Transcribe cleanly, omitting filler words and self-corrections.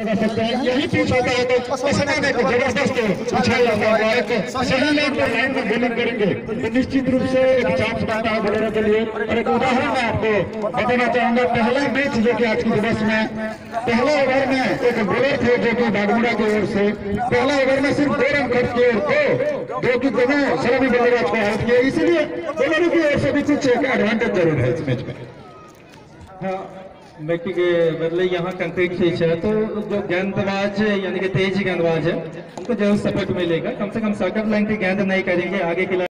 लगा सकते हैं। यही पिच होता है तो अचानक जबरदस्त उछाल आता है, एक सही लाइन पर लाइन में बॉलिंग करेंगे तो निश्चित रूप से एक चांस बनता है बॉलरों के लिए। और एक उदाहरण मैं आपको बताना चाहूंगा, पहला मैच जो कि आज की दिवस में पहले ओवर में एक बॉलर थे जो कि बागमुड़ा की ओर से पहला ओवर में सिर्फ 2 रन खर्च किए और जो कि दोनों सलामी बल्लेबाज को आउट किए, इसलिए बॉलरों की ओर से भी कुछ एक एडवांटेज जरूर है इस मैच में। हाँ, मिट्टी के बदले यहाँ कंक्रीट पिच है तो जो गेंदबाज यानी कि तेज गेंदबाज है उनको जरूर सपोर्ट मिलेगा। कम से कम सर्कल लाइन की गेंद नहीं करेंगे, आगे के